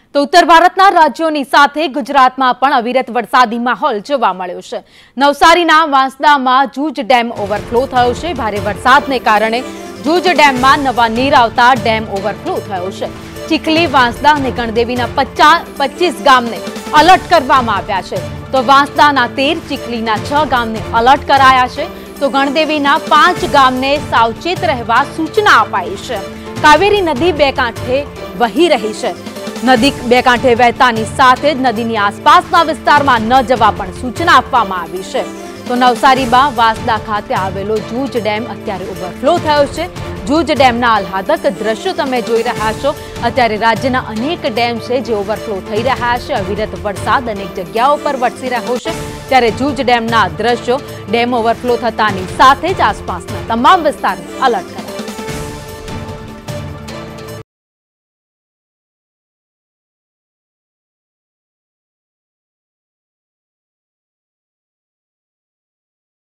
તો ઉત્તર ભારતના રાજ્યોની સાથે ગુજરાતમાં પણ અવિરત વરસાદી માહોલ જોવા મળ્યો છે। નવસારીના વાંસદામાં જૂજ ડેમ ઓવરફ્લો થયો છે। ભારે વરસાદને કારણે જૂજ ડેમમાં નવા નીર આવતા ડેમ ઓવરફ્લો થયો છે। ચીખલી, વાંસદા અને ગણદેવીના 25 ગામને એલર્ટ કરવામાં આવ્યા છે। તો વાંસદાના 13, ચીખલીના 6 ગામને એલર્ટ કરાયા છે। તો ગણદેવીના 5 ગામને સાવચેત રહેવા સૂચના અપાઈ છે। કાવેરી નદી બે કાંઠે વહી રહી છે। નદી બે કાંઠે વહેતાની સાથે જ નદીની આસપાસના વિસ્તારમાં ન જવા પણ સૂચના આપવામાં આવી છે। તો નવસારીમાં વાંસદા ખાતે આવેલો જૂજ ડેમ અત્યારે ઓવરફ્લો થયો છે। જૂજ ડેમના આહલાદક દ્રશ્યો તમે જોઈ રહ્યા છો। અત્યારે રાજ્યના અનેક ડેમ છે જે ઓવરફ્લો થઈ રહ્યા છે। અવિરત વરસાદ અનેક જગ્યાઓ પર વરસી રહ્યો છે, ત્યારે જૂજ ડેમના દ્રશ્યો ડેમ ઓવરફ્લો થતાની સાથે જ આસપાસના તમામ વિસ્તારને એલર્ટ